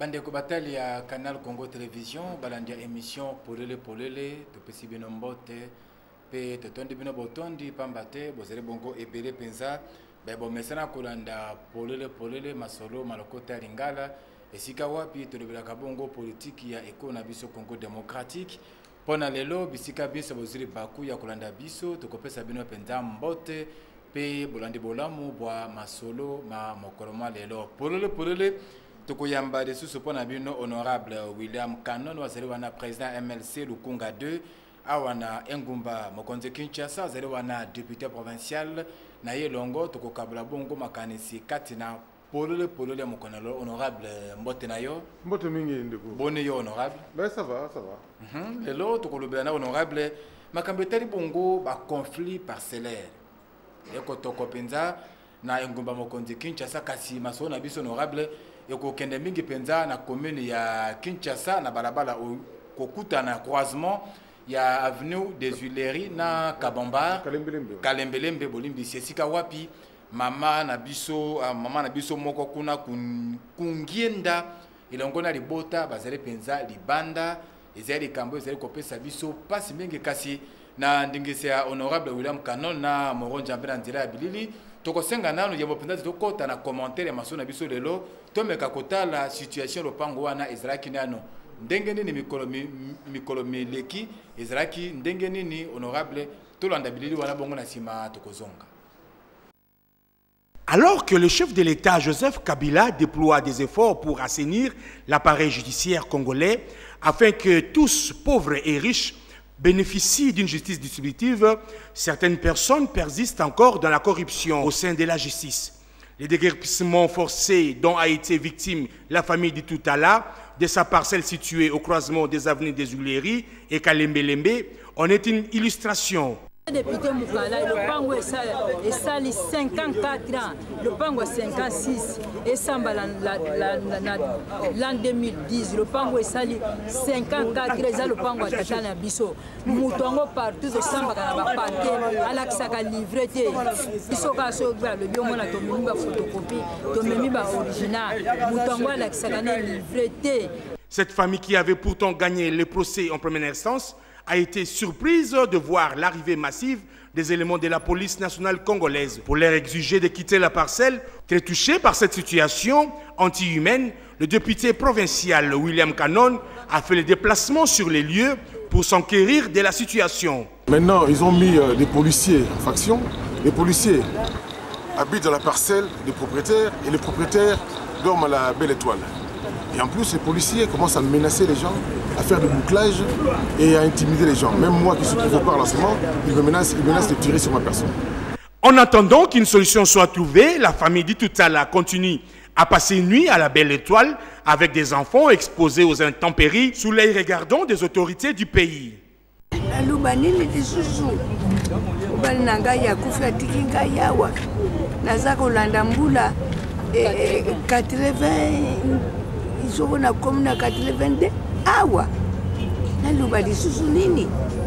Bandeko batali ya Canal Congo Télévision balandia émission polele polele topesi bino mbote pe totondi bino botondi pambate bozele bongo ebele penza bo mesana kolanda polele polele masolo malokota lingala esika wapi tolobelaka bongo politique ya eko na biso Congo démocratique pona lelo bisika biso bozili baku ya kolanda biso tokopesa bino penza mbote pe bolandi bolamu bwa masolo ma mokoloma lelo polele polele tokoyamba de sous pona bino honorable William Kanon wazali wana président MLC Lukunga 2 awana Engumba mokonze Kinshasa wazali wana député provincial na yelongo tokokabula bongo makanisi katina polele polele mokonalo honorable mbote na yo mbote mingi ndeko boni yo honorable ben ça va lelo tokolobela na honorable makambo tali bongo ba conflit parcellaire eko tokopenza na Engumba mokonze Kinshasa kasi maso na biso honorable yoko kende mingi penza na commune ya Kinshasa na balabala kokuta na croisement ya avenue des Huileries na Kabamba Kalembelembe bolimbi sesika wapi mama na biso moko kuna kungienda ilongona libota bazale penza libanda ezali kambo ezali kopesa biso pasi mingi kasi na ndingise ya honorable William Kanon na moronja mbena nzela ya bilili tokosenga nanu ya bopenza tokota na commentaire maso na biso lelo tomeka kotala situation lopango wana ezalaki nano ndenge nini mikolo mileki ezalaki ndenge nini honorable tolanda bilili wana bongo na sima tokozonga. Alors que le chef de l'État Joseph Kabila déploie des efforts pour assainir l'appareil judiciaire congolais afin que tous, pauvres et riches, bénéficient d'une justice distributive, certaines personnes persistent encore dans la corruption au sein de la justice. Les déguerpissements forcés dont a été victime la famille de Toutala, de sa parcelle située au croisement des avenues des Huileries et Kalembelembe, en est une illustration. Député Moukala, le pango est sali 54 ans, le pango 56, et samba l'an 2010, le pango est sali 54 ans, le pango est tata na biso. Moutongo partout de samba kana ba paquet, alaksaka livreté. Biso ka so gba le bio mona to memi ba photocopie, to memi ba original. Moutongo alaksaka na livreté. Cette famille qui avait pourtant gagné le procès en première instance a été surprise de voir l'arrivée massive des éléments de la police nationale congolaise pour leur exiger de quitter la parcelle. Très touché par cette situation anti-humaine, le député provincial William Kanon a fait le déplacement sur les lieux pour s'enquérir de la situation. Maintenant, ils ont mis des policiers en faction. Les policiers habitent dans la parcelle des propriétaires et les propriétaires dorment à la Belle Étoile. Et en plus, les policiers commencent à menacer les gens, à faire du bouclage et à intimider les gens. Même moi qui suis préoccupé par l'enseignement, ils me menacent de tirer sur ma personne. En attendant qu'une solution soit trouvée, la famille d'Itoutala continue à passer une nuit à la Belle Étoile avec des enfants exposés aux intempéries sous l'œil regardant des autorités du pays. Sokona komuna 82 awa naluba lisusu nini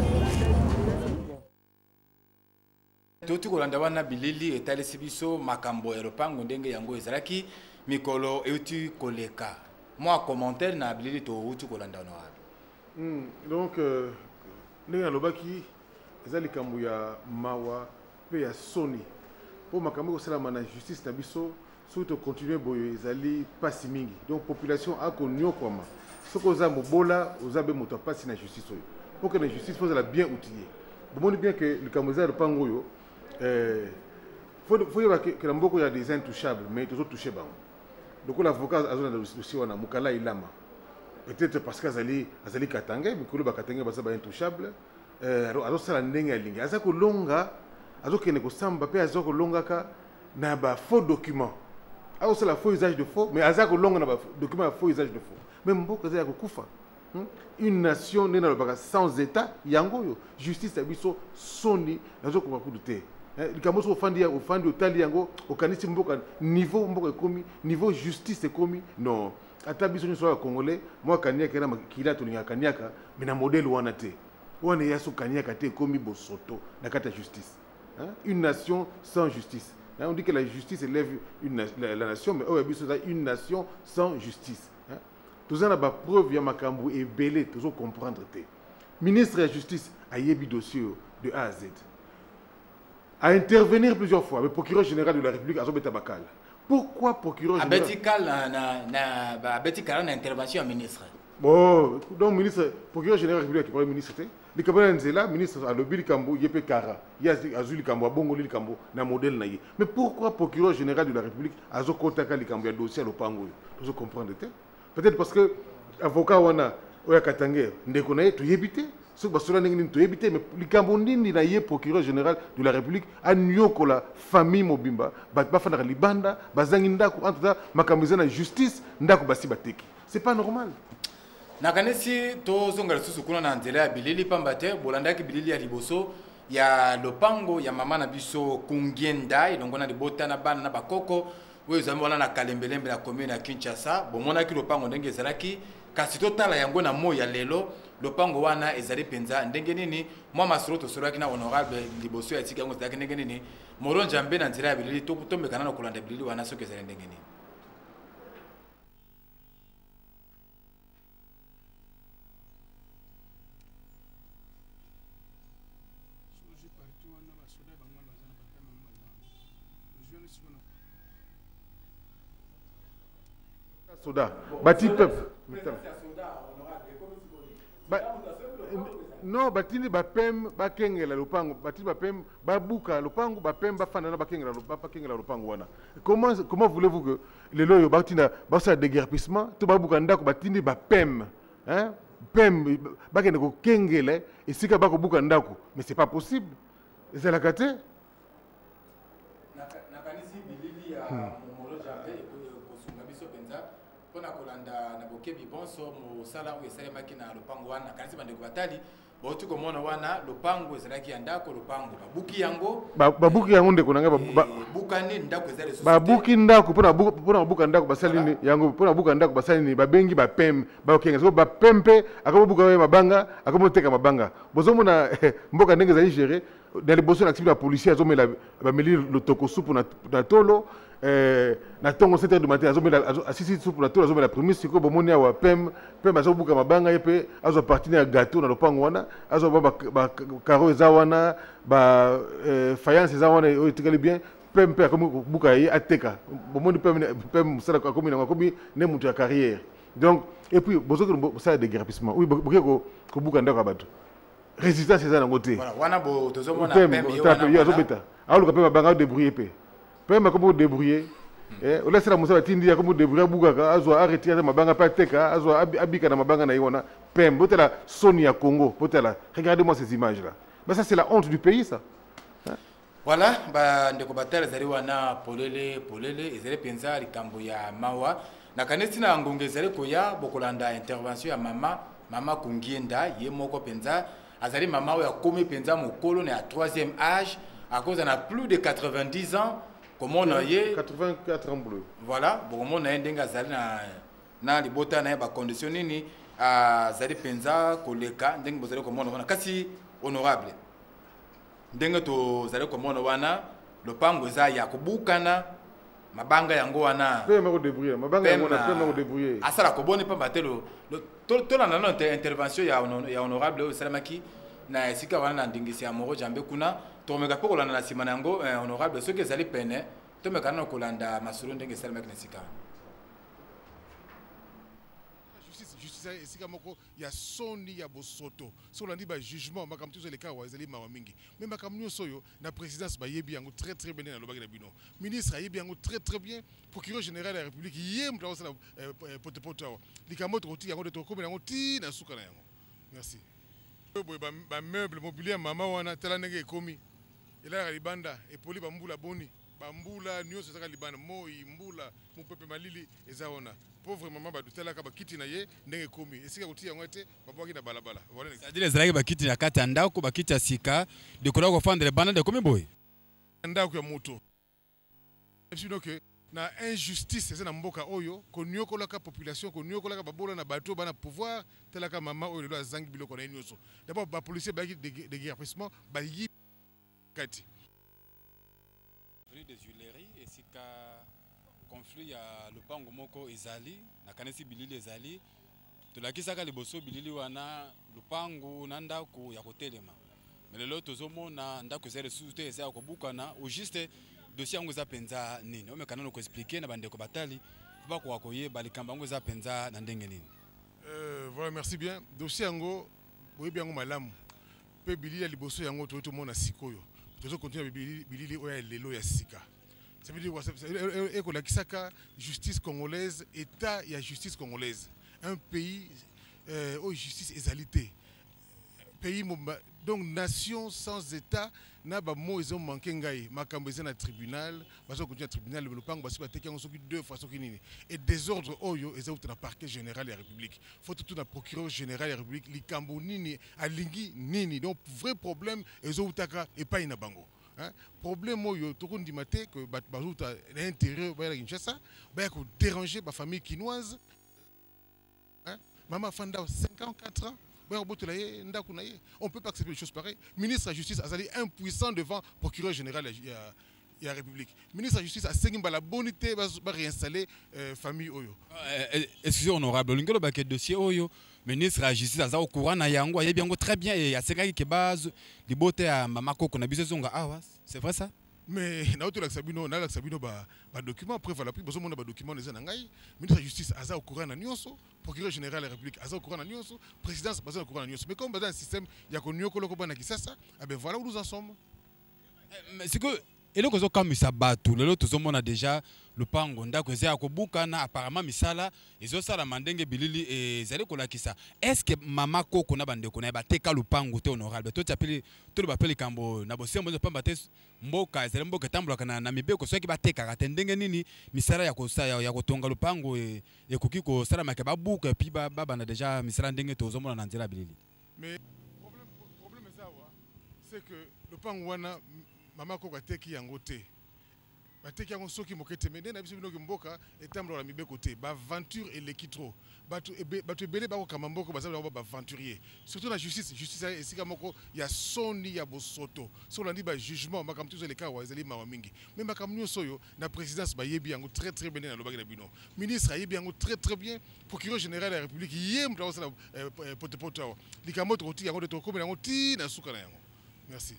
toti kolanda wana bilili etalisi biso makambo ya lopango ndenge yango ezalaki mikolo euti koleka moi commentaire na bilili to uti kolanda honorable donc ndenge alobaki ezali kambo ya mawa pe ya soni po makambo kosalama na justice na biso surtout continuer boye ezali pasi mingi donc population a konyokwama soko oza mobola oza be moto pasi na justice oyo pour que la justice soit bien outillée bomoni bien que le kamoza lopango oyo faut yeba que la mboko ya des intouchables mais tous touché bango donc l'avocat azona na dossier wana mukala ilama peut-être parce que azali katanga mikolo ba katanga baza ba intouchable azosala ndenge ya lingi azako longa azokene ko samba pe azoko longaka na ba faux document. Alors c'est la faux usage de faux, mais Azak long na document faux usage de faux. Même beaucoup Azak kufa. Une nation n'est sans état, yango justice abiso soni nazo ko kuduté. Le kamoso ofandi otali yango okanisi mboka niveau mboka ekomi niveau justice ekomi non. Ata biso ni soa congolais, moi kaniaka na kila to linga kaniaka, mais na modèle wana te. Wana yaso kaniaka te ekomi bosoto na kata justice. Une nation sans justice. On dit que la justice élève la nation, mais une nation sans justice. Tous en a ba preuve ya makambu et belé tous comprendre te. Ministre de la Justice a yebi dossier de A à Z. À intervenir plusieurs fois, le procureur général de la République a zobeta bakal. Pourquoi procureur général na intervention à ministre. Bon, donc ministre procureur général de la République qui parle ministre le Kabila Nzela ministre a lobby Likambo yepé kara ya azuli Likambo bongo Likambo na modèle na ye. Mais pourquoi procureur général de la République a zo kotaka Likambo ya dossier à l'opango? Vous comprendre peut-être parce que avocat wana oya Katange ndeko na ye to yebité ce que cela n'est to yebité mais Likambo ndini na ye procureur général de la République a nyoko la famille mobimba ba fana libanda bazangi ndako entre makambiza na justice ndako basi bateki. C'est pas normal. Nakanesi to zonga susu kuna na nzela ya bilili pambate bolanda ki bilili ya liboso ya lopango ya mama na biso kungienda ilongona libota na bana na bakoko we zamona na kalembelembe na commune ya Kinshasa bomona ki lopango ndenge ezalaki kasi totala yango na moya lelo lopango wana ezali penza ndenge nini mwa masoro to soraki na honorable liboso ya tika yango ezalaki ndenge nini moronja mbe na nzela ya bilili to kutombekana na kolanda bilili wana soki ezali ndenge nini. Soda bati peuple non batini bapem bakengela lopango batini bapem babuka lopango bapem bafana na bakengela lopango wana. Comment voulez-vous que les loyo batina basa déguerpissement to babuka ndako batini bapem hein pem bakene ko kengela esika bako buka ndako mais c'est pas possible. C'est la kate na kanisi bilili ya momoro jambe kosunga biso penza pona kolanda na bokebi bonso mo sala o esale makina lopango wana kanisi bande kubatali botu komona wana lopango ezalaki ya ndako lopango babuki yango babuki yango ndeko nanga bukani ndako ezale société babuki ndako pona buka ndako basali ni yango pona buka ndako basali ni babengi bapem bakenga so bapempe akabuka we mabanga akamoteka mabanga bozomona mboka ndenge ezali gérer dans les bossons actifs la police azomela bameli le tokosupu na tolo na tongo 7h du matin azomela asisi supu na tolo azomela premise siko bomoni awa pem azobuka mabanga yepe azo partir ya gâteau na lopango wana azo ba karo eza wana ba faïence eza wana otikali bien pem akobuka ye ateka bomoni pem sala akomi na akomi ne mutu ya carrière donc et puis bozoki ça de guérissement oui bokeko ko buka ndako abatu résistance eza nango te voilà wana bo tozomona pembe wana azobeta aluka pe mabanga débrouiller pe pembe comme débrouiller o laissera musaba tindi ya comme débrouiller bugaka azwa arrêter ya mabanga pa teka azwa abika na mabanga na yona pembe botela soni ya Congo botela regardez-moi ces images là mais ça c'est la honte du pays ça. Voilà ba ndeko batala zali wana polele ezali penza likambo ya mawa na kanesi na ngonge zali koya bokolanda intervention ya mama kungienda ye moko penza azali mama oya komi penza mokolo na 3e âge à cause on a plus de 90 ans comme on a yé 84 ans bleu voilà bon on a ndenga azali na libota na ba condition nini azali penza koleka ndenge bozali komona wana kasi honorable ndenge to zali komona wana lopango za ya kubukana mabanga yango wana pema ko débrouiller mabanga yango na pema ko débrouiller asala ko boni pa batelo to na non intervention ya honorable o salamaki na esika wana na ndingisi ya moro jambe kuna to meka pe kolanda na sima yango honorable soki ezali pene to meka na kolanda masolo ndenge salamaki na sika justice esika moko ya soni ya bosoto so landi ba jugement makamtu zo leka wa ezali mawa mingi mais makamnyo soyo na présidence ba yebi yango très bien na lobaki na bino ministre yebi yango très bien procureur général de la République yem dans la potepoto likambo to ti yango de to komela yango ti na suka na yango merci ba meuble mobilier mama wana tala ndenge ekomi ela libanda e poli ba mbula boni ba mbula nyonso zaka libanda moi mbula mupepe malili ezaona pauvre maman badutela ka bakiti na ye ndenge komi esika kotia yango ete babwaki na balabala c'est-à-dire ezalaki bakiti na kati ya ndako bakiti ya sika dekola kofandre bana de komi boye ndako ya moto donc na injustice eza na mboka oyo konyokolaka population konyokolaka babola na bato bana pouvoir telaka mama oyo lelo azangi biloko na nyonso d'abord ba policier baki de guerpissement bayi kati rue des Huileries esika conflit ya lupango moko ezali na kanesi bilili ezali tolakisaka liboso bilili wana lupango na ndako ya kotelema melelo tozomona ndako ezali lisusu te eza kobukana au juste dossier yango eza penza nini omekana na koexpliquer na bandeko batali bakoka koyeba likambo yango eza penza na ndenge nini. Voilà, merci bien. Dossier yango boyebi yango malamu pe bilili ya liboso yango tozomona sikoyo tozokontinua bilili oyo ya lelo ya sika. Ça veut dire que justice congolaise, état et justice congolaise. Un pays où justice est égalité. Pays donc nation sans état n'a pas mot ils ont manqué ngai makambeze na tribunal parce que continue tribunal le pango basi bateki yango soki deux fois soki nini et désordre oyo eza uta na parquet général de la République faut tout na procureur général de la République likambo nini alingi nini donc vrai problème ezo utaka epai na bango. Hein? Problème oyo tokondi maté que bazuta l'intérieur ba la Kinshasa ba ko déranger ba famille quinoise. Hein? Maman fanda 54 ans ba botola ye ndako na ye on peut pas accepter des choses pareilles. Ministre de la justice azali impuissant devant procureur général de la République. Ministre de la justice a sengi ba la bonité ba réinstaller famille oyo. Excusez honorable ngelo ba ke dossier oyo ministre de la justice aza au courant na yango ayebi yango très bien et asengaki ke base libote ya mama koko na biso zonga awa c'est vrai ça mais na auto la sabino ba document preuve à l'appui besoin mona ba document les ngai ministre de la justice aza au courant na nyonso procureur général de la République aza au courant na nyonso présidence aza au courant na nyonso mais comme dans un système ya ko nyoko loko bana kisasa ben voilà où nous en sommes. Mais c'est que eloko zo kamisa batu lelo tozomona déjà lupango ndako eza kobukana apparemment misala ezo sala mandenge bilili ezali kolakisa est-ce que mama koko na bandeko na bateka lupango te honorable to tapeli to le bapeli kambo na bosembo zo pamba te mboka ezali mboka tambulaka na mibeko soki bateka ka ndenge nini misala ya kosaya ya kotonga lupango ekoki ko sala make babuka et puis baba na déjà misala ndenge tozomona na nzela bilili. Mais problème c'est que lupango wana Maman Koko teki yango te. Bateki yango soki mokete mende na biso binoki mboka etambo la mibe côté. Ba aventure et l'équitro. Batu ebele ba ko kamamboko bazali ba aventurier. Surtout la justice esika moko ya soni ya bosoto. So landi ba jugement makam tuzo le kawa ezali mawa mingi. Mais makam nyonso yo na présidence ba yebi yango très bien na lobaki na bino. Ministre yebi yango très bien. Procureur général de la République yem dans la potepoto. Likamoto koti yango de to komi yango ti na suka na yango. Merci.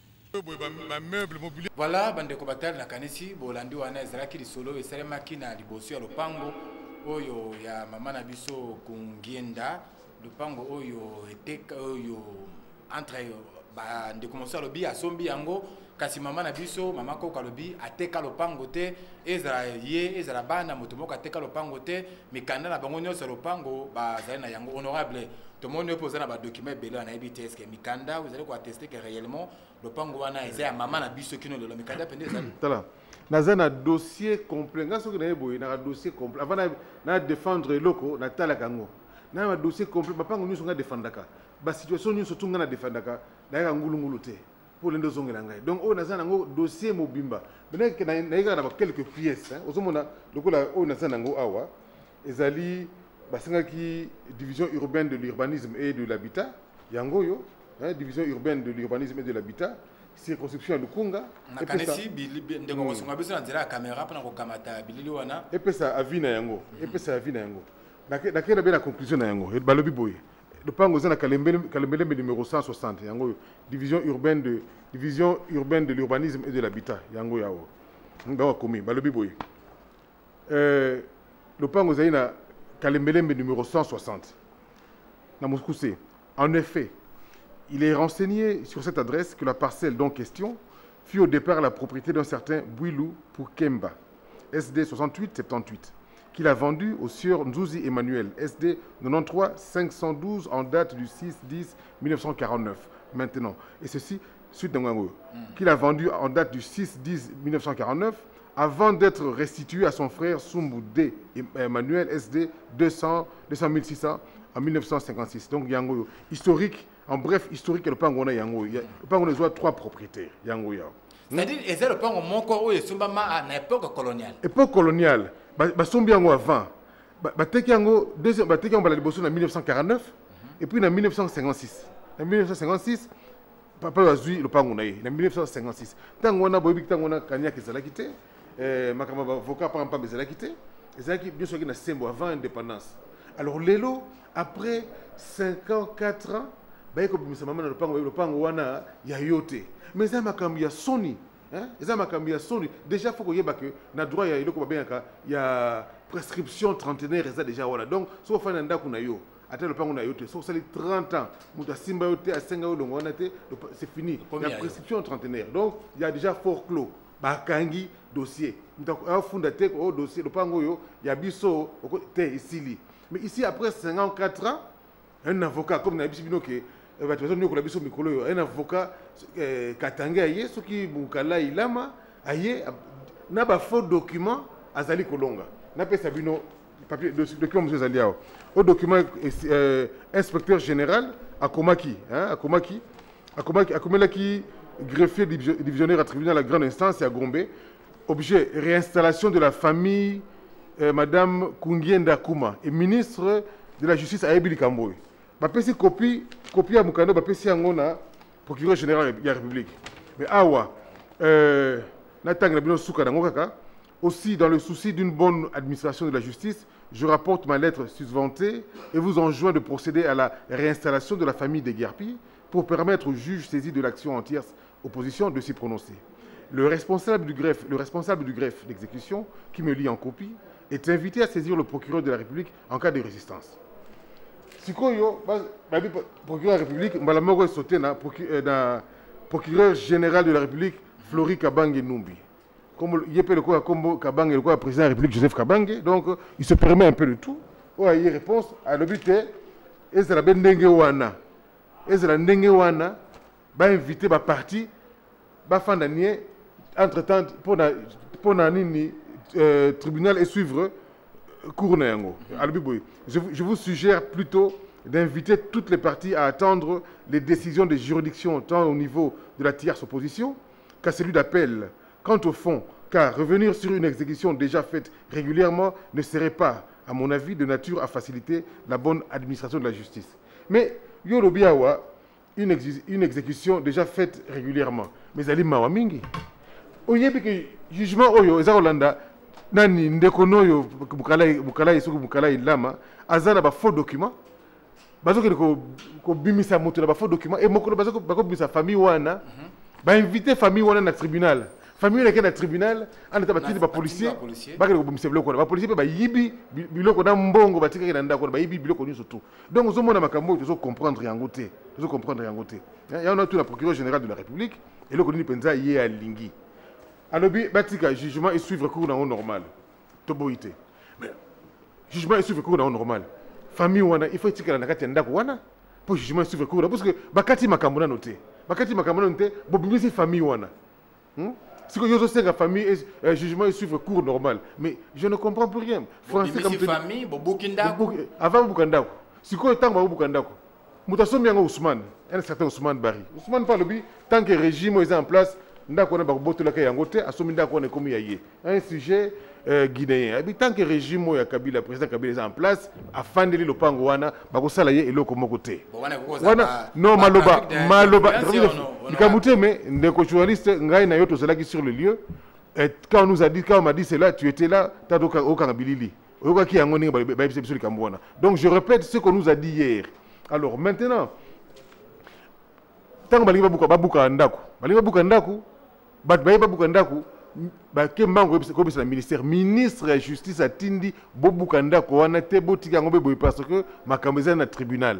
Voilà, bande kobatali na kanisi bolandi wana ezalaki lisolo esalemaki na liboso ya lopango oyo ya mama na biso kungienda lopango oyo eteka oyo entre ba ndeko mosa lobi asombi yango kasi mama na biso mama Koko lobi ateka lopango te ezala bana moto moko ateka lopango te mikanda na bango nyonso lopango bazali na yango honorable tout le monde peut na ba document belé na ebite est-ce que mikanda vous allez quoi attester que réellement lopango wana eza mama na biso kino le mikanda pende ezali tala naza na dossier complet ngaso ke na yeboyi na dossier complet avant na défendre loko na tala kango na dossier complet bapango nyonso nga défendaka ba situation nyonso tunga na défendaka na ngulungulu te pour les deux ongles ngai donc on a ça nango dossier mobimba bena ke na yaka na quelques pièces hein ozomona lokola on a ça nango awa ezali basengaki division urbaine de l'urbanisme et de l'habitat yango yo hein division urbaine de l'urbanisme et de l'habitat circonscription ya Lukunga na kanesi ndeko ngosonga biso na nzela ya caméra pona ko kamata bilili wana et puis ça avina yango nakenda bien la conclusion na yango balobi boye le pango zana kalembele numéro 160 yango division urbaine de l'urbanisme et de l'habitat yango yawo ndawa komi balobi boye le pango zana kalembele numéro 160 na Mouskousé. En effet, il est renseigné sur cette adresse que la parcelle dont question fut au départ la propriété d'un certain Bouilou pour Kemba, SD 6878, qu'il a vendu au sieur Nzouzi Emmanuel, SD 93 512 en date du 6-10-1949. Maintenant, et ceci, suite d'un qu'il a vendu en date du 6-10-1949 avant d'être restitué à son frère Sumboudé Emmanuel, SD 200-600 en 1956. Donc, yango historique. En bref, historique, le Pangona Yango. Le Pangona a 3 propriétaires. Yango Yao. C'est-à-dire, est-ce que le Pangona Monko est à l'époque coloniale? Époque coloniale. Basombi Yango avant. Bateki Yango, deuxième, Bateki Yango en 1949 et puis en 1956. En 1956, Papa Wazui le Pangona. En 1956. Tangona Bobi Tangona Kanya Kizalakite. makambo avocat par exemple ezalaki te ezalaki bien sûr na sembo avant indépendance. Alors lelo après 54 ans baye ko bimisa mama na lopango wana ya yote mais ça makambo ya soni hein ça makambo ya soni déjà faut koyeba que na droit ya iloko babengaka ya prescription trentenaire ça déjà voilà donc so fa na ndako na yo ata lopango na yo te so sali 30 ans muta simba yo te asenga yo longo wana te c'est fini la prescription trentenaire donc il y a déjà fort clos bakangi dossier muta afunda te au dossier lopango yo ya biso te isili mais ici après 54 ans un avocat comme na biso bino ke un avocat katanga aye soki mukala ilama aye na ba faux document azali kolonga na pesa bino papier document monsieur Zaliao au document inspecteur général akomaki hein akomelaki greffier divisionnaire à tribunal à grande instance à Gombe objet réinstallation de la famille madame Kungienda Kuma et ministre de la justice à Ebili Kamboy. Bapesi copie à Mukando, bapesi angona procureur général de la République. Mais awa, aussi dans le souci d'une bonne administration de la justice, je rapporte ma lettre susventée et vous enjoins de procéder à la réinstallation de la famille des Guerpi pour permettre au juge saisi de l'action en tierce opposition de s'y prononcer. Le responsable du greffe d'exécution, qui me lit en copie, est invité à saisir le procureur de la République en cas de résistance. Sikoyo, procureur de la République, Malamoro est sauté dans procureur général de la République, Flori Kabange Numbi. Comme il y a le quoi comme Kabange, le quoi président de la République, Joseph Kabange, donc il se permet un peu de tout. Il y a réponse à l'objet, et c'est la Bendengewana. Et c'est la Bendengewana, va inviter ma partie, va faire d'année, entre-temps, pour nini tribunal et suivre. Je vous suggère plutôt d'inviter toutes les parties à attendre les décisions des juridictions tant au niveau de la tierce opposition qu'à celui d'appel. Quant au fond, car revenir sur une exécution déjà faite régulièrement ne serait pas, à mon avis, de nature à faciliter la bonne administration de la justice. Mais Yorobiawa, une exécution déjà faite régulièrement. Mais Ali Mawamingi. Oyebi que jugement Oyo, Ezarolanda, nani ndekono yo bukala isuku bukala ilama azana ba faux document bazoke ko bimisa moto na ba faux document et mokolo bazoko bako bimisa famille wana ba inviter famille wana na tribunal famille wana na tribunal anda tabatini ba policier ba ko bimisa biloko ba policier ba yibi biloko na mbongo batika na ndako ba yibi biloko nyuso tout donc zo mona makambo to comprendre yango te ya on a tout la procureur général de la République et le koni penza yé à lingi. Alors, batika jugement et suivre cours dans normal. Toboité. Mais jugement et suivre cours dans normal. Famille wana il faut que la nakati ndako wana pour jugement et suivre cours parce que bakati makamona noté. Bakati makamona noté bobimisi famille wana. Si que yozo senga famille jugement et suivre cours normal. Mais je ne comprends plus rien. Français comme famille bobukindako. Avant bobukandako. Si ko tango bobukandako. Mutasomi yango Ousmane, un certain Ousmane Bari. Ousmane parle bi tant que régime est en place. Ndako na bakoboto la kaya ngote asomi ndako na komi yaye un sujet guinéen tant que régime ya Kabila président Kabila est en place afandeli lopango wana bakosala ye eloko moko te wana non maloba nikamute mais ndeko journaliste ngai na yo tozalaki sur le lieu et quand on m'a dit cela tu étais là tadoka okangabilili okaki yango ninga ba biso likambo wana donc je répète ce qu'on nous a dit hier. Alors maintenant tant balinga babuka ndako babuka ndako ke mango ko bisa ministère ministre de justice atindi bobuka ndako wana te botika ngombe boy parce que makambo na tribunal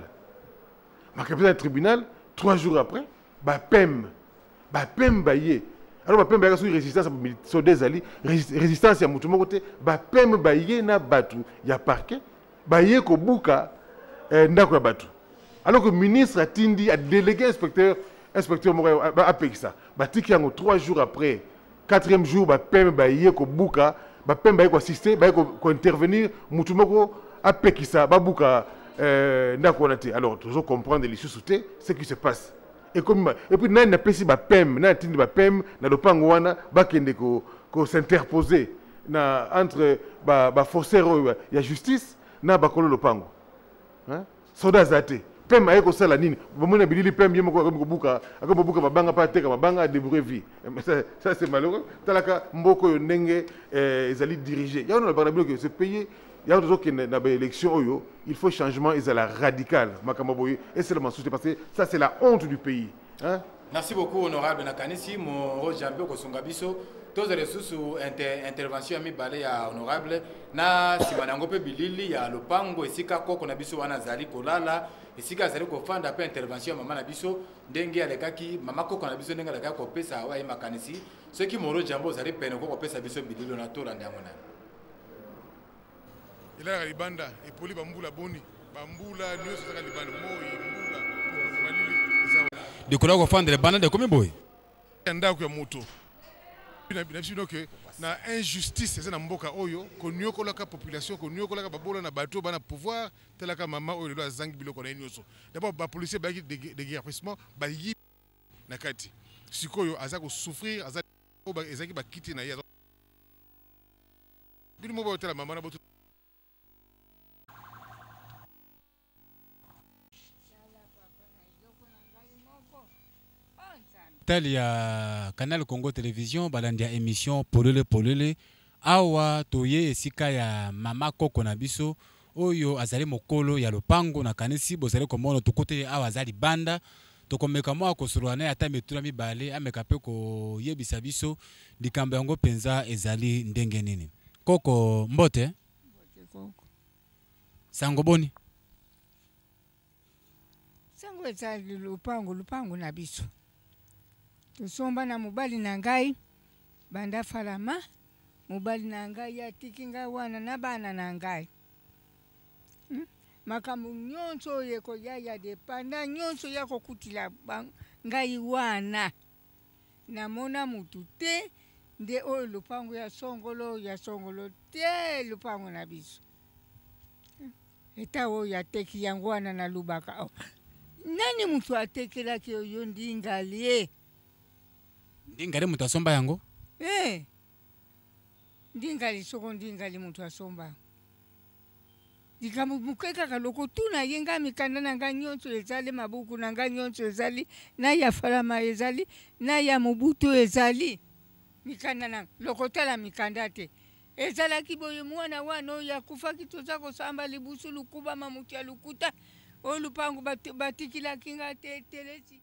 3 jours après pem baye alors pem baye sur résistance so desali résistance ya mutu moko te pem baye na batu ya parquet baye ko buka ndako ya batu alors que ministre atindi a délégué inspecteur Moreau a payé ça. Batiki yango 3 jours après, 4e jour, pem baye ko buka, pem baye ko assister, baye ko intervenir, mutumoko a payé ça, babuka ndako na te. Alors toujours comprendre les sous-soutés, ce qui se passe. Et puis na na pesi pem, na tindi pem na lopango wana bakende ko s'interposer na entre forceur ya justice na bakolo lopango. Hein? Soda zate. pem aye kosala nini bomona bilili pem ye moko akobuka mabanga pa teka mabanga a débrouiller vie ça c'est malheureux talaka mboko yo ndenge ezali diriger ya on a parlé que ce pays ya on que na ba élection oyo il faut changement ezala radical makambo boye et c'est le mensonge parce que ça c'est la honte du pays hein. Merci beaucoup honorable Nakanisi mon Jambe Kosunga biso tous les sous intervention mi balé ya honorable na simanango pe bilili ya lopango esika koko na biso wana zali kolala esika zali kofanda pe intervention mama na biso ndenge alekaki mama koko na biso ndenge alekaki kopesa wa Makanisi ceux qui moro Jambo zali pene ko kopesa biso bilili na tola ndango na ila libanda et poli bambula boni bambula nyo saka libanda moi mbula balili de kola ko fanda le bana de combien boy ndako ya moto que na injustice c'est na mboka oyo konyokola ka population konyokola ka babola na bato bana pouvoir telaka mama oyo le azangi biloko na nyoso d'abord ba policier ba déguerpissement ba yi na kati sikoyo azako souffrir azaki ezaki ba kiti na ya bino mo ba tela mama na boto tel ya Canal Congo Télévision balandia émission polele awa toye esika ya mama koko na biso oyo azali mokolo ya lopango na kanisi bozali komona tukote awa azali banda tokomeka mwa kosolwana ata metula mibale ameka pe ko yebisa biso likambo yango penza ezali ndenge nini koko mbote koko sango boni sango ezali lupango na biso tosomba na mobali na ngai banda falama mobali na ngai atiki ngai wana na bana na ngai makambo nyonso yeko ya depanda nyonso yako kutila ngai wana namona mutu te nde oyo lupango ya songolo te lupango na biso eta oyo ateki yango wana na lubaka nani mutu atekelaki oyo ndingali ndingali mutu asomba yango ndingali soko ndingali mutu asomba likambo mukeka kaloko tuna yenga mikanda na nga nyonso ezali mabuku na nga nyonso ezali na ya falama ezali na ya mobutu ezali mikanda na lokotala mikanda te ezalaki boye mwana wana oyo akufaki toza kosamba libusu lukuba mamuti ya lukuta oyo lupango batikilaki nga te telesi.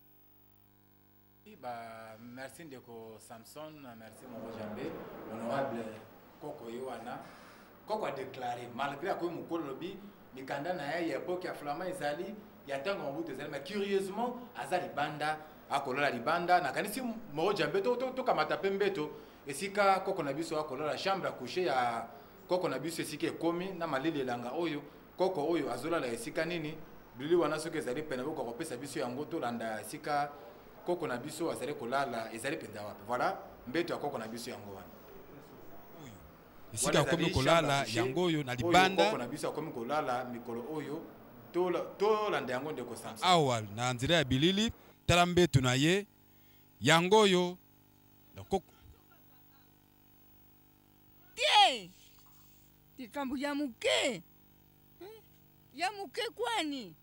Merci Ndeko Samson, merci mon Jambe, honorable Koko Yoana. Koko a déclaré, malgré que mon lobby, mikanda na ya époque ya flama ezali, ya tango mbuto ezali, mais curieusement, azali banda, akolola libanda, na kanisi mo Jambe to kamata pembeto, esika Koko na biso akolola chambre à coucher ya Koko na biso esika ekomi na malili langa oyo, Koko oyo azola la esika nini, bili wana soki ezali pena boko kopesa biso yango to landa esika Koko na biso azali kolala ezali penza wapi voilà mbeto ya Koko na biso yango wana esika akomi kolala yango oyo na libanda Koko na biso akomi kolala mikolo oyo to landa yango Ndeko Samson awa na nzira ya bilili tala mbeto na ye yango oyo Koko tie likambo ya muke kwani.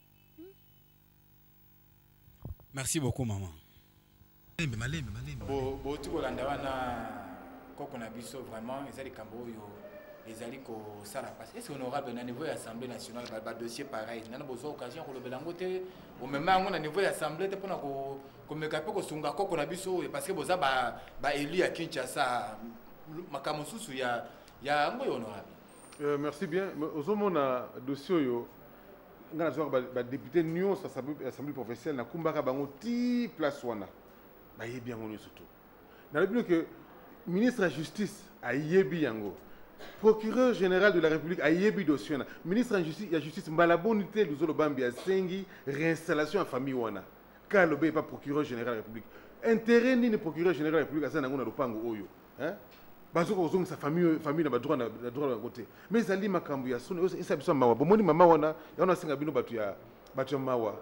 Merci beaucoup maman. Malembe. Bo tu kolanda wana Koko na biso vraiment ezali kambo oyo ezali ko sala passe. Est-ce honorable na niveau ya Assemblée nationale ba dossier pareil. Nana bozo occasion ko lobela ngote au même moment na niveau ya Assemblée te pona ko komeka pe ko sunga Koko na biso parce que boza ba élu ya Kinshasa makamo susu ya ngo honorable. Merci bien. Ozomona dossier yo nga nazwa ba député nyonso assemblée professionnelle na kumbaka bango ti place wana ba yebi yango nyonso to na lebi que ministre de la justice a yebi yango procureur général de la république a yebi dossier na ministre de la justice mbala bonité luzolo bambi asengi réinstallation en famille wana car le pas procureur général de la république intérêt ni le procureur général de la république asana ngona lupango oyo hein bazoko ozonga sa famille na ba droit na côté mais zali makambu ya sone esa biso mawa bomoni mama wana yana singa bino batu ya mawa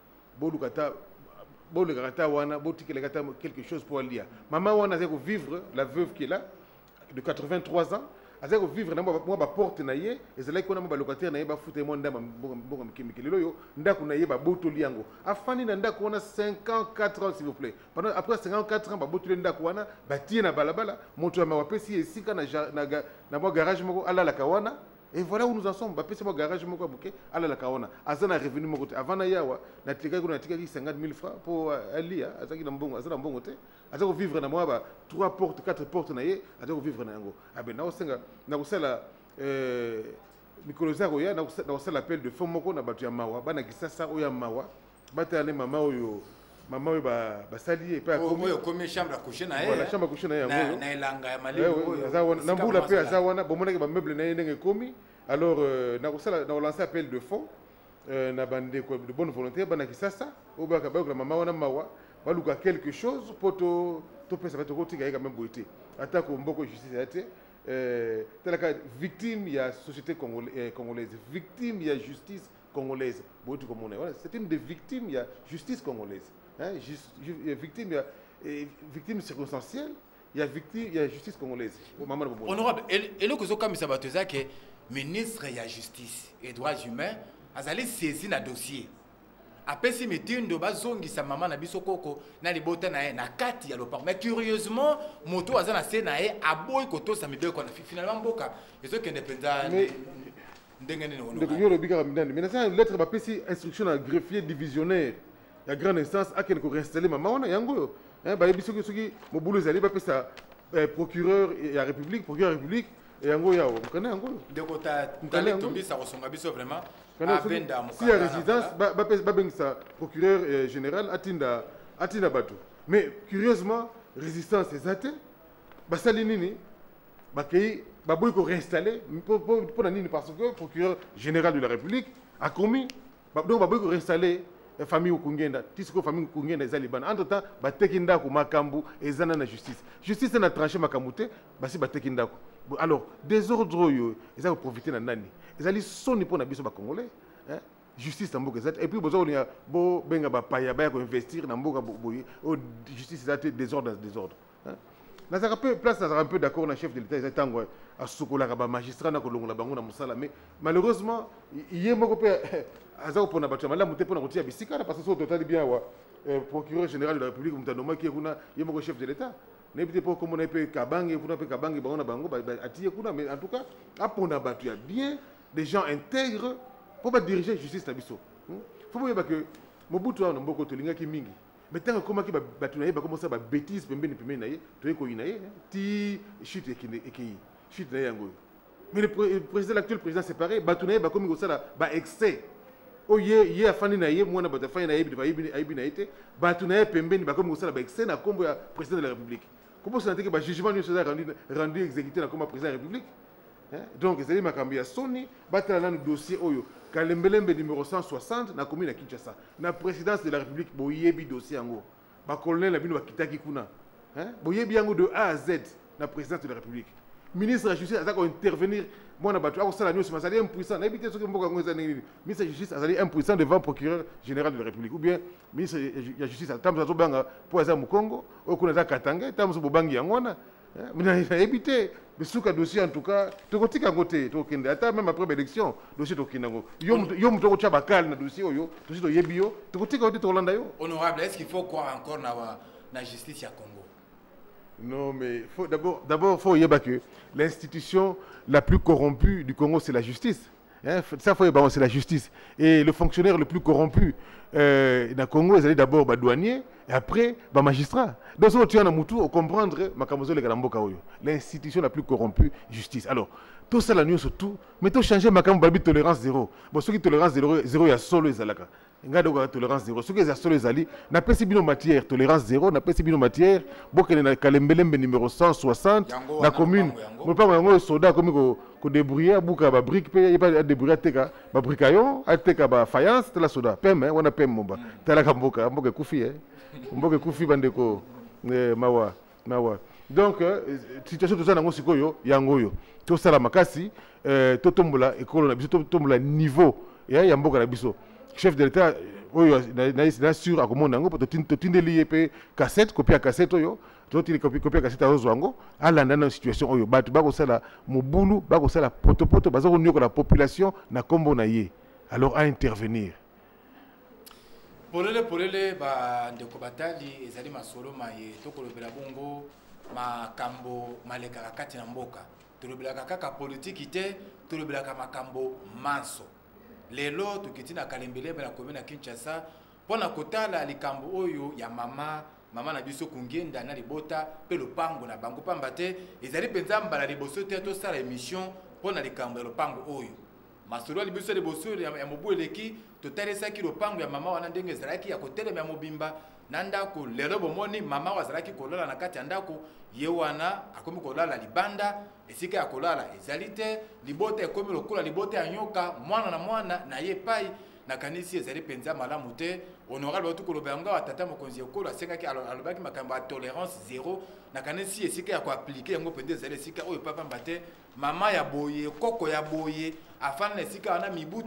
bolu kata wana botikele kata quelque chose pour lire mama wana zeko vivre la veuve qui est là de 83 ans azali vivre na mwa ba porte na ye ezalaki kuna mwa ba locataire na ye bafuta mwa ndamba mbongo mikemike lelo yo ndako na ye babotoli yango afandi na ndako wana 54 ans s'il vous plaît pendant après 54 ans babotoli ndako wana batie na balabala moto ya mawapesi esika na mwa garage moko alalaka wana. Et voilà où nous en sommes. Bapé c'est mon garage moko bouquet ala la kaona. Azana revenu moko te. Avant na yawa na tika 50 000 francs pour ali azaki na mbongo azana mbongo te. Azako vivre na moi ba 3 portes 4 portes na ye azako vivre na yango. Abe na osenga na kosala mikoloza roya na kosala appel de fonds moko na batu ya mawa bana kisasa oya mawa bata ne mama oyo ba salier pas comme chambre à coucher na voilà chambre à coucher na na elanga ya malebo na mbula pe azawana bomona ba meuble na ndenge komi alors na kosala na lancer appel de fonds na bande ko de bonne volonté bana kisasa obaka ba ko mama wana mawa baluka quelque chose pour to pesa ba to kotika quand même boité atako mboko justice ate telaka victime ya société congolaise victime ya justice congolaise boité comme on est voilà c'est une des victimes il y a justice congolaise. Hein, victime circonstancielle, il y a justice congolaise. Honorable, et le que comme ça va te dire que ministre de la justice et droits humains a allé saisir un dossier. Après si mettez une de base zongi sa maman na biso koko na libota na na kati ya lopar. Mais curieusement, moto azana se na e aboy koto sa mibe ko na finalement boka. Et ce qui est pendant ndengene honorable. Mais ça lettre ba pesi instruction à greffier divisionnaire. La grande instance a quelque réinstallé maman on a yango hein ba biso ki mobulu zali ba pesa procureur ya république et yango ya on connaît yango de kota tali tombi sa resonga biso vraiment abenda si la résidence ba bengisa procureur général atinda batu mais curieusement résistance ezate ba sali nini ba kei ba boy ko réinstaller pour nini parce que procureur général de la république a commis donc ba boy ko réinstaller famille ukungenda tisiko famille ukungenda ezali bana entre temps bateki ndako makambu ezana na justice na tranché makambu te basi bateki ndako alors désordre yo ezali profiter na nani ezali soni pour na biso ba congolais hein justice na mboka ezati et puis bozo lia bo benga ba paya ba ko investir na mboka boye justice ezati désordre hein nazaka peu place nazaka un peu d'accord na chef de l'état ezati tango a sokola ba magistrat na kolongola bango na musala mais malheureusement yemoko pe azao pona bato malamu te pona kotia bisika parce que so total bien wa procureur général de la République mutandoma qui kuna yemoko chef de l'état n'ébite pas comme on peut kabange kuna pe kabange bango na bango atie kuna mais en tout cas apona bato ya bien des gens intègres pour ba diriger justice na biso faut pas que Mobutu na mboko tolinga ki mingi mais tant que comment ki bato na ye ba commencer ba bêtise pembeni na ye to ko ina ye ti chute ekei chute na yango mais le président l'actuel président séparé bato na ye ba komi ko sala ba excès ye afani na ye mwana bato afani na ye bibi na ite bato na ye pembeni ba komi ko sala ba excès na kombo ya président de la République comment ça que ba jugement ni soit rendu exécuté na comme président de la République donc ezali makambi ya soni batala na dossier oyo Kalembelembe numéro 160 na commune à Kinshasa na présidence de la République boyebi dossier yango ba colonel na bino bakitaki kuna boyebi yango de A à Z na présidence de la République ministre de la justice azako intervenir mona batu akosala nyoso masali impuissant na ebité soki mboka ngo ezani ministre de la justice azali impuissant devant procureur général de la République ou bien ministre de la justice tamza zo banga po aza mukongo okuna za katanga tamzo bobangi yangona mina ebité bisuka dossier en tout cas tokotika ngote tokende ata même après élection dossier tokinango yo mutoko cha bakal na dossier oyo dossier to yebio tokotika ngote tolanda yo. Honorable, est-ce qu'il faut croire encore na justice ya Congo? Non, mais d'abord faut yeba que l'institution la plus corrompue du Congo c'est la justice. Ça faut yeba c'est la justice et le fonctionnaire le plus corrompu dans Congo ils allaient d'abord douanier et après magistrat. Donc si tu as un moutou comprendre makamozo le galamboka oyo l'institution la plus corrompue justice. Alors tout ça la nuit surtout mais tout changer makambo babi tolérance zéro. Bon ceux qui tolérance zéro ya solo ezalaka. Ngado tolérance zéro ceux qui za solo ezali na pesi bino matière tolérance zéro na pesi bino matière bokene na Kalembelembe numéro 160 la commune mo pa yango soda komi ko débrouiller buka ba brique pe pas débrouiller teka ba bricaillon ateka ba faïence te la soda pem wana pem momba tala ka mboka kufi mboka kufi bandeko mawa donc situation tout ça nango sikoyo yango yo to sala makasi to tombola ekolo na biso to tombola niveau ya mboka na biso chef de l'état oyo na sur akomona yango totindeli ye mpe cassette copie ya cassette oyo totili copie ya cassette azozwa yango alanda na situation oyo bato bakosala mobulu bakosala potopoto baza konyokola population na nkombo na ye alors à intervenir. polele bandeko batali ezali masolo maye tokolobela bongo makambo malekaka kati na mboka tolobelaka kaka politiki te tolobelaka makambo manso lelo tokiti na Kalembelembe na komina Kinshasa mpona kotala likambo oyo ya mama na biso kungenda na libota pe lopango na bango pamba te ezali mpenza mbala liboso te tosala émission mpona likambo ya lopango oyo masolo libiso liboso ya mobu eleki totalesaki lopango ya mama wana ndenge ezalaki ya kotelema ya mobimba na ndako lelo bomoni mama wazalaki kolala na kati ya ndako ye wana akomi kolala libanda esika ya kolala ezali te libota ekomi lokola libota ya nyoka mwana na ye pai nakanisi ezali mpenza malamu te honorable batu koloba yango atata mokonzi ekolo asengaki alobaki makambo ya tolérance zéro nakanisi esika ya koaplike yango mpenza ezali esika oyo papamba te mama ya boye koko ya boye afana na esika wana mibu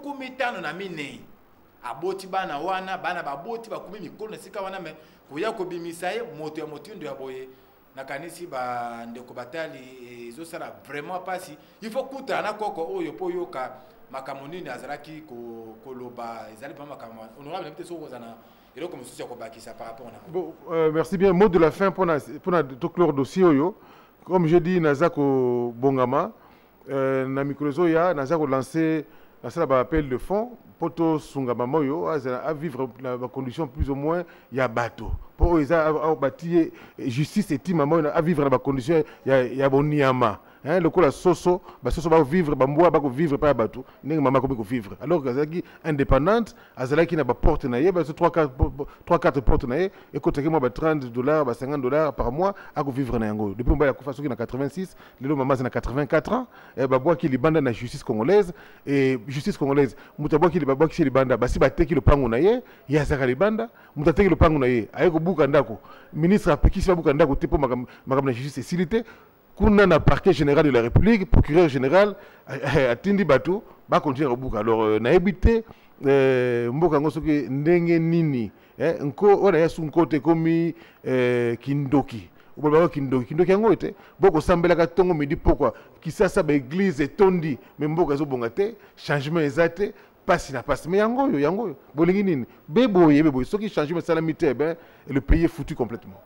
15 aboti bana wana bana baboti bakumi mikolo na esika wana me koya kobimisa ye moto ya motindo ya boye nakanisi bandeko batali ezosala vraiment pasi il faut kutana na koko oyo po yoka makambo nini azalaki koloba ezali pa makambo honorable peut-être sokozana eloko mosusu ya kobakisa par rapport na bon merci bien mot de la fin pour to clore dossier oyo comme je dis naza ko bongama na microzo ya naza ko lancer la salle appel de fond poto sunga mamoyo à vivre la condition plus ou moins ya bateau pour eza bâtir justice et mamoyo à vivre la condition ya boniama hein le la soso soso va vivre bamboa ba ko vivre pas bateau ndenge mama ko vivre alors que azaki indépendante azalaki na ba porte na ye ba 3-4 porte na ye et côté moi ba $30 ba $50 par mois à ko vivre na yango depuis mba ya kufa soki na 86 lelo mama na 84 ans et ba boa ki libanda na justice congolaise et justice congolaise mutabwa ki ba boa ki libanda basi ba teki le pango na ye ya saka libanda mutateki le pango na ye ayeko buka ndako ministre apekisi ba buka ndako te po makam na justice silité kuna na parquet général de la République procureur général atindi bato ba continuer kobuka alors na ebité mboka ngosoki ndenge nini nko wana ya sunkote komi kindoki ubaba kindoki yango ete boko sambela ka tongo midi pourquoi kisasa ba église etondi mais mboka zo bonga te changement ezate passe na passe mais yango bolingi nini beboye soki changement salamité ben le pays est foutu complètement.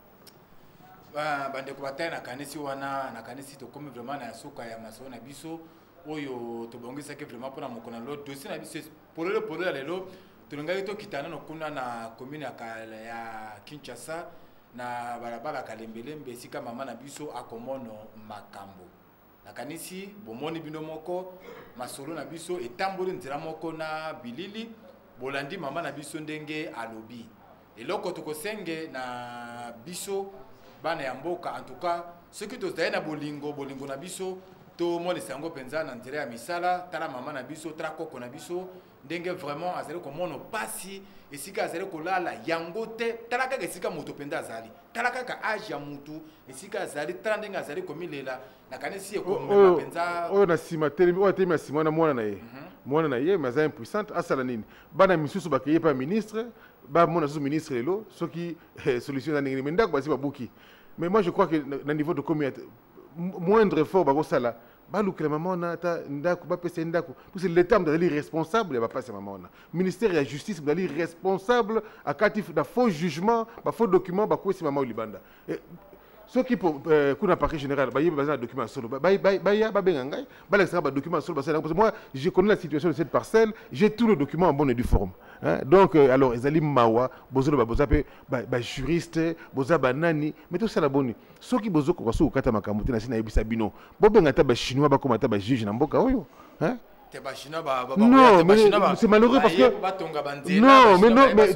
Bandeko batay na kanisi wana na kanisi to komi vraiment na soka ya maso na biso oyo to bongisa ke vraiment pona mokona lo dossier na biso polele lelo to ngai to kitana no kuna na commune ya Kinshasa na barabara Kalembelembe sika mama na biso akomono makambo na kanisi bomoni bino moko masolo na biso etamboli nzira moko na bilili bolandi mama na biso ndenge alobi eloko to kosenge na biso bana ya mboka en tout cas ce qui tozali na bolingo na biso to monisa yango penza na nzela ya misala tala mama na biso tala koko na biso ndenge vraiment azali komono pasi esika azali kolala yango te tala kaka esika moto penza azali tala kaka age ya mutu esika azali tala ndenge azali komilela na kanisi ekomema penza oyo na sima telemi oyo telemi na sima na mwana na ye mais azali impuissante asala nini bana misusu bakeye pa ministre ba mona sous ministre lelo soki solution na ndenge ndako basi babuki mais moi je crois que na niveau de communauté moindre effort bakosala balukela mama na ta ndako bapesa ndako parce que l'état doit être responsable ya bapasa mama na ministère ya justice doit être responsable akati da faux jugement ba faux document bakwesi mama libanda ce qui pour kuna parquet général ba yeba za document solo ba ya ba benga ngai ba la ba document solo parce que moi je connais la situation de cette parcelle j'ai tous les documents en bonne et due forme hein? Donc alors ezali mawa bozolo ba bozape ba juriste bozaba nani mais tout ça la bonne ce qui bozoko kwa so kata makambo te na sina yebisa bino bo benga ta ba chinois ba komata ba juge na mboka oyo hein. Non, mais c'est malheureux parce que non, mais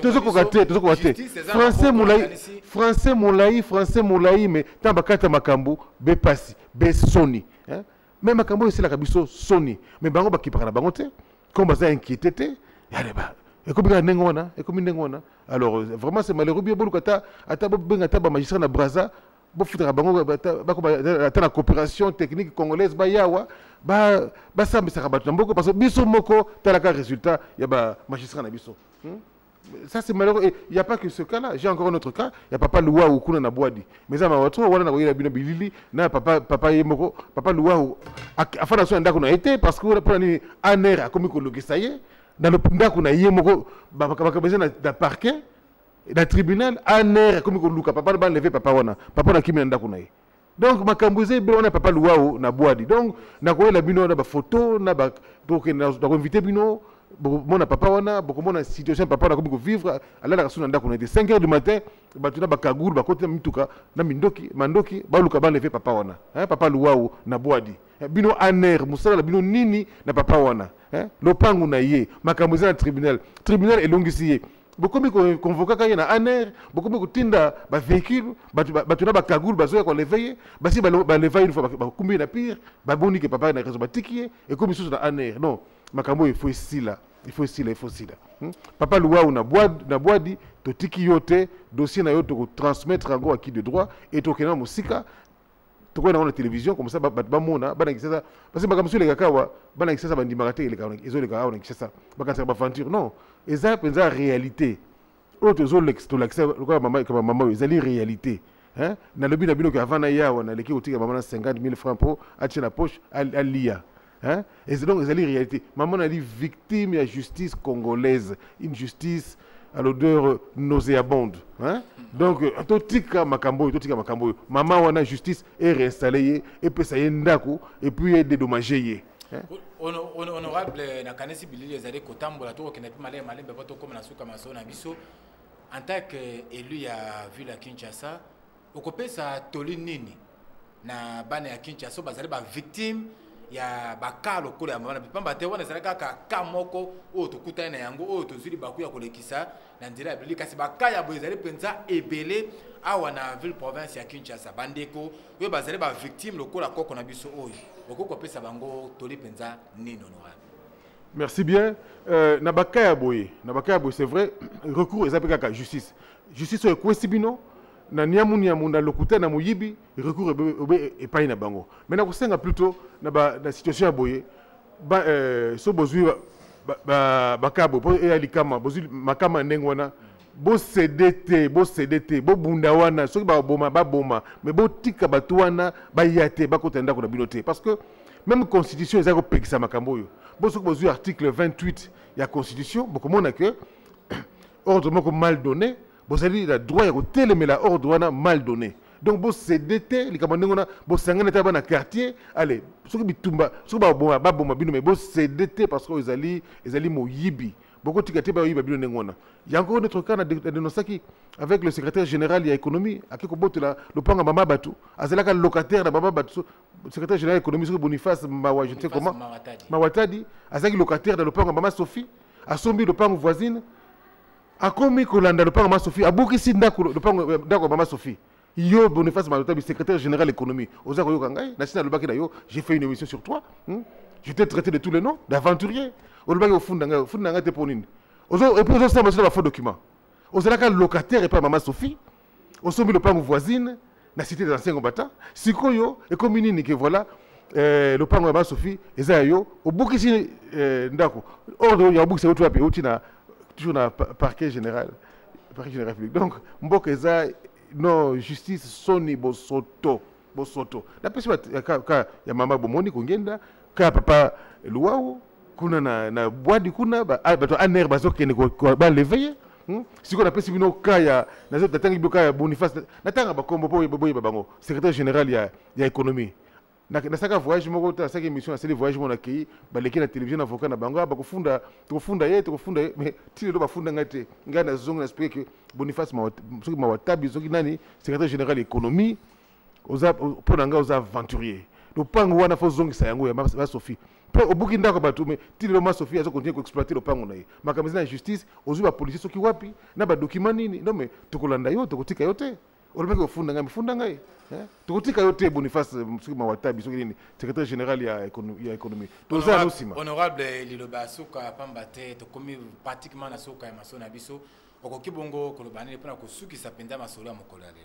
français moulaï, mais tabakata makambo be pasi be soni, hein. Mais makambo c'est la kabiso soni, mais bango ba kipara bango te, comme baza inquiété, yale ba. Et comme ndengona, alors vraiment c'est malheureux bien bolu kata ata benga ta ba magistrat na Braza. Bo futera bango ba ta coopération technique congolaise ba yawa ba sambisa ka batu mboko parce que biso moko talaka résultat ya ba magistrat na biso Ça, c'est malheureux. Il n'y a pas que ce cas-là. J'ai encore un autre cas. Il y a papa Loua ou Kuna Nabouadi. Mais ça m'a dit, voilà, on a bilili, na papa Yemoko, papa Loua ou afin de soigner qu'on a été parce que on a pris un air à comme que ça y est. Dans le qu'on a Yemoko, papa besoin d'un parquet, d'un tribunal, un air comme que Luka, papa va lever papa wana, papa na kimi nda qu'on a. Donc ma kambouze on a papa Loua ou Nabouadi. Donc na quoi la bino na ba photo, na ba donc na invité bino. Mon papa wana beaucoup mon situation papa na comme vivre ala la kasuna ndako na 5h du matin batuna bakaguru bakoti mituka na mindoki mandoki baluka ba lever papa wana papa Luau na Boadi bino aner musala la bino nini na papa wana lopangu na ye makambo za tribunal elongisiye beaucoup mi convoquer ka na aner beaucoup mi kutinda ba véhicule batuna bakaguru bazoya ko lever basi ba lever une fois ba kumbi na pire ba boni que papa na raison batikiye et comme sous na aner non makambo il faut ici là papa Loua ou na Boadi to tiki yote dossier na yo to transmettre en gros à qui de droit et to kena musika to ko na télévision comme ça ba mona ba na kisa parce que makambo sur les kakawa ba na kisa ba ndimaka te les kakawa ils ont les kakawa na kisa ba kansa ba aventure non eza penza réalité autre zo l'ex to l'accès ko maman ezali réalité hein na lobi na bino que avant na yawa na leki otika maman 50 000 francs pour acheter la poche à lia. Hein? Et c'est donc la réalité. Maman a dit victime de la justice congolaise, une justice à l'odeur nauséabonde. Hein? Donc, totika makambo, maman a justice est réinstallée et puis ça y est ndako et puis est dédommagé. Honorable Nakanesi Bilili ezali kotambola to kenepi malé ba to comme na suka maso na biso en tant qu'élu à ville à Kinshasa, okopesa toli nini na bana ya Kinshasa bazali ba victime ya bakalo kule amana pamba te wana zalaka ka moko o to kutana yango o to zuri bakuya kolekisa na ndira bili kasi bakaya bozali penza ebele awa na ville province ya Kinshasa bandeko yo bazali ba victime lokola koko na biso oyo okoko pesa bango toli penza nino noa. Merci bien. Na bakaya boye c'est vrai recours ezapeka ka justice au kwesibino na niamu na lokuta na muyibi recours et pas na bango maintenant ko senga plutôt na situation ya boye so bozui bakabo po e alikama bozui makama ndengwana bo CDT bo bunda wana soki ba boma mais bo tika batwana ba yate ba kotenda ko na binote parce que même constitution ezako pekisa makambo yo bo soki bozui article 28 ya constitution bo komona que ordre moko mal donné. Vous avez le droit de télé, mais la ordre mal donné. Donc, vous CDT, les camarades, vous savez, dans le quartier, allez, ce qui est mais vous CDT parce que vous allez moyibi. Beaucoup de ticketés, il y a encore un autre cas avec le secrétaire général de l'économie, à qui le pan à Mama Batou, à le locataire de Mama Batou, le secrétaire général de l'économie, Boniface Mawa, je ne sais comment, Mawatadi, à le locataire de le pan à Mama Sophie, à Sombi, le pan voisine. A komi kolanda le pan Mama Sophie, a bokisi ndako le pan ndako Mama Sophie. Yo Boniface Malotabi, secrétaire général de l'économie. Oza koyo kangai, national lobaki na yo, j'ai fait une émission sur toi. Je t'ai traité de tous les noms d'aventurier. Olobaki ofunda te ponine. Ozo et puis ozo ça ma faux document. Oza ka locataire et pas Mama Sophie. Osombi le pan voisine, na cité des anciens combattants. Sikoyo et comme nini que voilà le pan Mama Sophie, eza yo, o bokisi ndako. Ordre ya bokisi otu ape otina toujours dans le parquet général public. Donc, Mbokeza, non, justice, Sony, Bosoto. La personne, il y a maman Bomoni, Kungenda, papa Luau, Kuna na Boadi Kuna, un air bazo qui est l'éveillé. Si on a passé une kaya, na autres tangi boka Boniface, na tanga ba kombo boy babango, secrétaire général il y a économie. Na saka voyage moko ta saka émission na sele voyage mon accueilli ba leki na télévision na voka na bango ba ko funda mais ti do ba funda ngate ngana zonga na expliquer que Boniface Mawatabi soki nani secrétaire général économie oza pour nanga oza aventurier do pango wana fo zongi sa yango ya ma Sophie po obuki ndako batu mais ti le ma Sophie azo continuer ko exploiter le pango na ye makamisi na justice ozu ba policier soki wapi na ba document nini non mais tokolanda yo tokotika yo te olobeki ofunda ngai tokotika yo te Boniface Mawatabi soki nini secrétaire général ya économie toza nosima honorable liloba suka pamba te tokomi pratiquement na suka ya maso na biso okoki bongo koloba nini mpona kosukisa mpenza masolo ya mokolo ya lelo.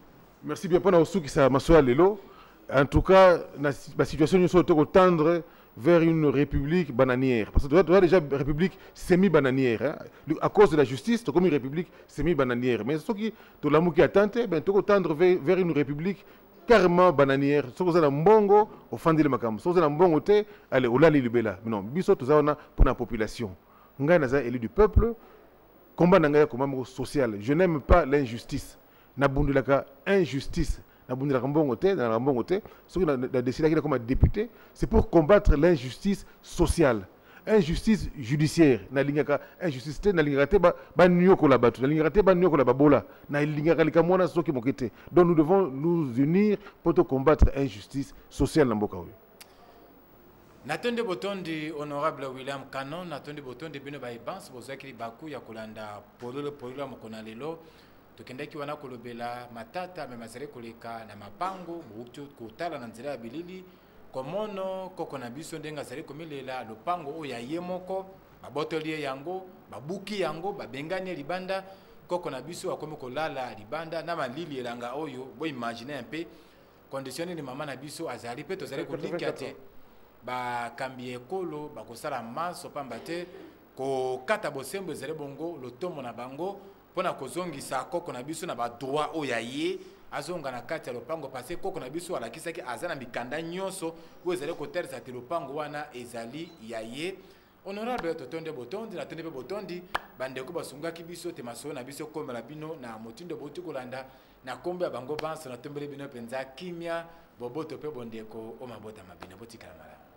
Merci bien mpona kosukisa masolo ya lelo. En tout cas la situation nyonso tokotendre vers une république bananière. Parce que tu as déjà une république semi-bananière. Hein. À cause de la justice, tu as comme une république semi-bananière. Mais ce qui tu l'as qui attend, ben tu tendre vers une république carrément bananière. Ce que vous avez un bongo, au fin de l'makam. Ce que vous avez un bongo, allez, au lali libella. Mais non, biso tout ça pour la population. Nga naza élu du peuple. Combat nanga comme social. Je n'aime pas l'injustice. Nabundulaka injustice. Nabundulaka mbongo te, na mbongo te. Ce que a décidé comme député, c'est pour combattre l'injustice sociale. Injustice judiciaire. Na lingaka injustice te, na lingaka te ba nyoko la batu, na lingaka te ba nyoko la babola, na lingaka likamona soki mokete. Donc nous devons nous unir pour combattre l'injustice sociale na mboka oyo. Natonde botondi honorable William Canon, natonde botondi bino ba ibans bozakiri baku ya kolanda pololo mokona lelo. Tokendaki wana kolobela matata me mazere koleka na mapango buktu kotala na nzela ya bilili komono koko na biso ndenga zali komilela lopango oyo ya ye moko babotoli yango babuki yango babengani libanda koko na biso akomi kolala libanda na malili elanga oyo bo imaginer un peu conditionner ni mama na biso azali pe tozali kolinka te ba kambi ekolo bakosala maso pamba te ko kata bosembo ezali bongo lotomo na bango pona kozongisa koko na biso na ba droit oya ye azonga na kati ya lopango parce koko na biso alakisaki azana mikanda nyonso oyo ezali koteresa te lopango wana ezali ya ye. Honorable totonde botondi na tonde pe botondi bandeko basungaki biso te maso na biso komela bino na motindo botu kolanda na kombe ya bango banso na tombele bino penza kimia boboto pe bondeko o mabota mabina botikala mala.